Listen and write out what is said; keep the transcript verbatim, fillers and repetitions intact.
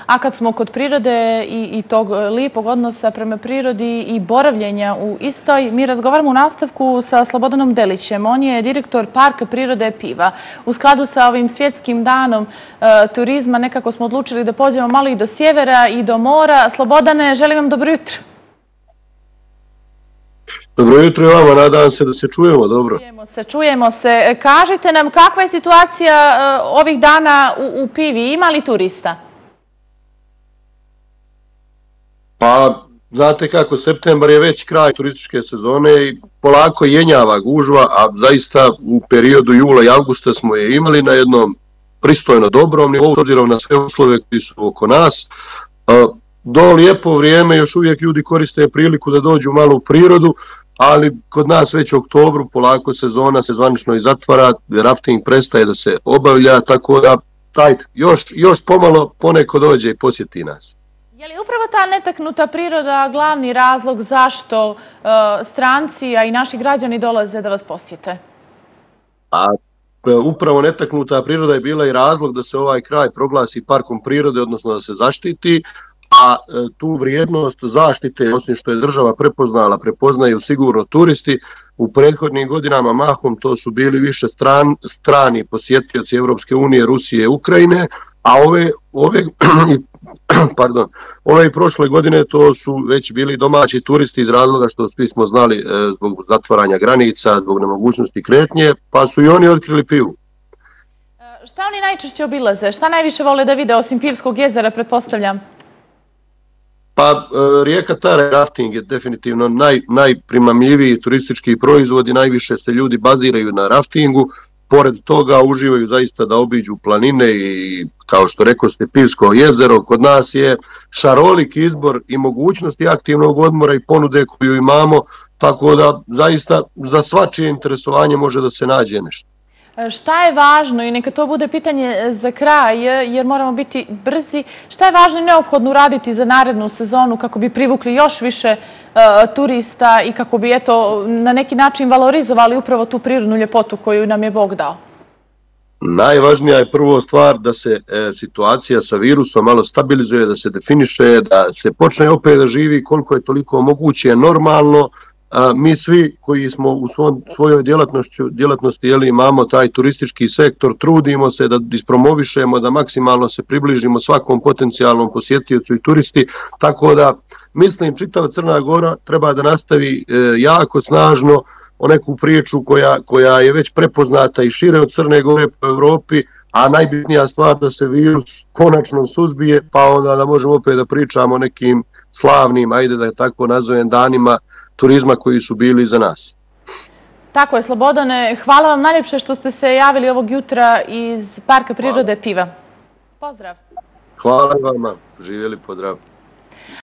A kad smo kod prirode i, i tog lijepog odnosa prema prirodi i boravljenja u istoj, mi razgovaramo u nastavku sa Slobodanom Delićem. On je direktor Parka prirode Piva. U skladu sa ovim svjetskim danom e, turizma nekako smo odlučili da pođemo malo i do sjevera i do mora. Slobodane, želim vam dobro jutro. Dobro jutro i vama, nadam se da se čujemo dobro. Čujemo se, čujemo se. Kažite nam kakva je situacija uh, ovih dana u, u Pivi, ima li turista? Pa, znate kako, septembar je već kraj turističke sezone i polako jenjava gužva, a zaista u periodu jula i avgusta smo je imali na jednom pristojno dobrom nivou, s obzirom na sve uslove koji su oko nas. Uh, do lijepo vrijeme još uvijek ljudi koriste priliku da dođu malo u prirodu, ali kod nas već u oktobru polako sezona se zvanično i zatvara, rafting prestaje da se obavlja, tako da taj, još, još pomalo poneko dođe i posjeti nas. Je li upravo ta netaknuta priroda glavni razlog zašto uh, stranci, a i naši građani dolaze da vas posjete? A upravo netaknuta priroda je bila i razlog da se ovaj kraj proglasi parkom prirode, odnosno da se zaštiti, a tu vrijednost zaštite, osim što je država prepoznala, prepoznaju sigurno turisti. U prethodnim godinama mahom to su bili više stran, strani posjetioci Evropske unije, Rusije, Ukrajine, a ove, ove, pardon, ove i prošle godine to su već bili domaći turisti iz razloga što svi smo znali zbog zatvaranja granica, zbog nemogućnosti kretnje, pa su i oni otkrili Pivu. Šta oni najčešće obilaze? Šta najviše vole da vide osim Pivskog jezera, pretpostavljam? Pa rijeka Tara, rafting je definitivno naj, najprimamljiviji turistički proizvod i najviše se ljudi baziraju na raftingu. Pored toga uživaju zaista da obiđu planine i, kao što rekao ste, Pivsko jezero. Kod nas je šarolik izbor i mogućnosti aktivnog odmora i ponude koju imamo, tako da zaista za svačije interesovanje može da se nađe nešto. Šta je važno, i neka to bude pitanje za kraj, jer moramo biti brzi, šta je važno i neophodno uraditi za narednu sezonu kako bi privukli još više uh, turista i kako bi eto, na neki način valorizovali upravo tu prirodnu ljepotu koju nam je Bog dao? Najvažnija je prvo stvar da se e, situacija sa virusom malo stabilizuje, da se definiše, da se počne opet da živi koliko je toliko moguće normalno. A mi svi koji smo u svom, svojoj djelatnosti jeli, imamo taj turistički sektor, trudimo se da ispromovišemo, da maksimalno se približimo svakom potencijalnom posjetiocu i turisti, tako da mislim čitava Crna Gora treba da nastavi e, jako snažno o neku priču koja, koja je već prepoznata i šire od Crne Gore po Evropi, a najbitnija stvar da se virus konačno suzbije, pa onda da možemo opet da pričamo o nekim slavnim, ajde da je tako nazovem, danima turizma koji su bili za nas. Tako je, Slobodane. Hvala vam najljepše što ste se javili ovog jutra iz Parka prirode Piva. Pozdrav. Hvala vama. Živjeli, pozdrav.